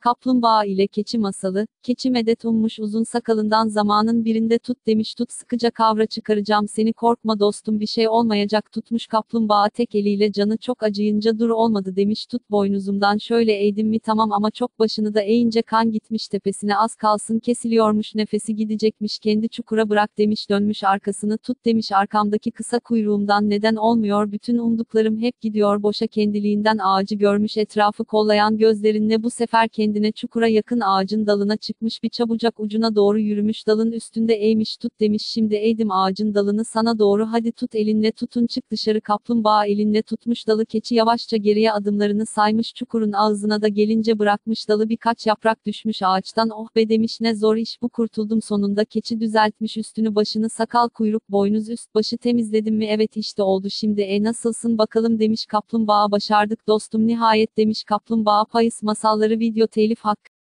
Kaplumbağa ile keçi masalı. Keçi medet ummuş uzun sakalından, zamanın birinde tut demiş, tut sıkıca kavra, çıkaracağım seni, korkma dostum, bir şey olmayacak. Tutmuş kaplumbağa tek eliyle, canı çok acıyınca dur olmadı demiş, tut boynuzumdan şöyle eğdim mi tamam, ama çok başını da eğince kan gitmiş tepesine, az kalsın kesiliyormuş, nefesi gidecekmiş, kendi çukura bırak demiş, dönmüş arkasını, tut demiş arkamdaki kısa kuyruğumdan, neden olmuyor, bütün umduklarım hep gidiyor boşa, kendiliğinden ağacı görmüş etrafı kollayan gözlerinle, bu sefer kendine çukura yakın ağacın dalına çıkmış, bir çabucak ucuna doğru yürümüş, dalın üstünde eğmiş, tut demiş, şimdi eğdim ağacın dalını sana doğru, hadi tut elinle, tutun çık dışarı. Kaplumbağa elinle tutmuş dalı, keçi yavaşça geriye adımlarını saymış, çukurun ağzına da gelince bırakmış dalı, birkaç yaprak düşmüş ağaçtan, oh be demiş, ne zor iş bu, kurtuldum sonunda. Keçi düzeltmiş üstünü başını, sakal kuyruk boynuz üst başı temizledim mi, evet işte oldu şimdi, nasılsın bakalım demiş kaplumbağa, başardık dostum nihayet demiş kaplumbağa. Payız Masalları video telif hakkı